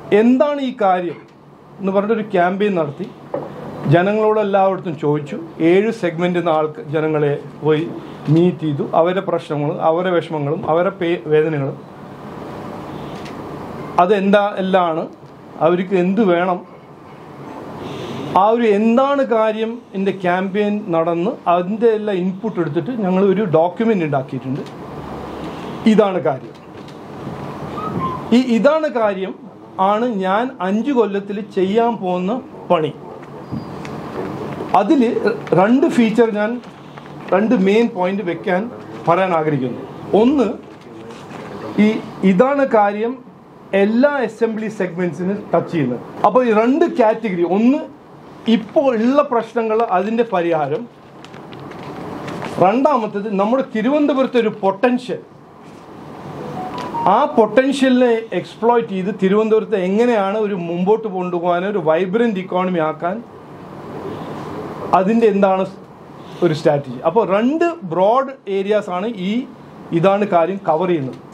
എന്താണ് ഈ കാര്യം എന്ന് പറഞ്ഞിട്ടൊരു ക്യാമ്പയിൻ നടത്തി ജനങ്ങളോട് എല്ലായിടത്തും ചോദിച്ചു. 7 സെഗ്മെൻറ്റിൽ നിന്ന് ജനങ്ങളെ പോയി മീറ്റ് ചെയ്തു. അവരുടെ പ്രശ്നങ്ങളും അവരുടെ വിഷമങ്ങളും അവരുടെ വേദനകളും എല്ലാമാണ്, അവർക്ക് എന്ത് വേണം, ആ ഒരു എന്താണ് കാര്യം എൻ്റെ ക്യാമ്പയിൻ നടന്ന് അതിൻ്റെ എല്ലാം ഇൻപുട്ട് എടുത്തിട്ട് ഞങ്ങൾ ഒരു ഡോക്യുമെൻ്റ് ഉണ്ടാക്കിയിട്ടുണ്ട്. ഇതാണ് കാര്യം. ഇതാണ് കാര്യം ആണ് ഞാൻ 5 കൊല്ലത്തിൽ ചെയ്യാൻ പോകുന്ന പണി. അതിൽ 2 ഫീച്ചർ ഞാൻ 2 മെയിൻ പോയിന്റ് പറയാൻ ആഗ്രഹിക്കുന്നു. ഒന്ന്, ഇതാണ് കാര്യം എല്ലാ അസംബ്ലി സെഗ്മെന്റ്സിനും ടച്ച് ചെയ്യുന്നത്. അപ്പോൾ ഈ 2 കാറ്റഗറി, ഒന്ന് ഇപ്പോൾ ഉള്ള പ്രശ്നങ്ങൾ അതിൻ്റെ പരിഹാരം, രണ്ടാമത്തേത് നമ്മുടെ തിരുവനന്തപുരത്തെ ഒരു പൊട്ടൻഷ്യൽ, ആ പൊട്ടൻഷ്യലിനെ എക്സ്പ്ലോയിറ്റ് ചെയ്ത് തിരുവനന്തപുരത്തെ എങ്ങനെയാണ് ഒരു മുമ്പോട്ട് കൊണ്ടുപോകാൻ ഒരു വൈബ്രൻറ്റ് ഇക്കോണമി ആക്കാൻ അതിൻ്റെ എന്താണ് ഒരു സ്ട്രാറ്റജി. അപ്പോൾ 2 ബ്രോഡ് ഏരിയാസാണ് ഇതാണ് കാര്യം കവർ ചെയ്യുന്നത്.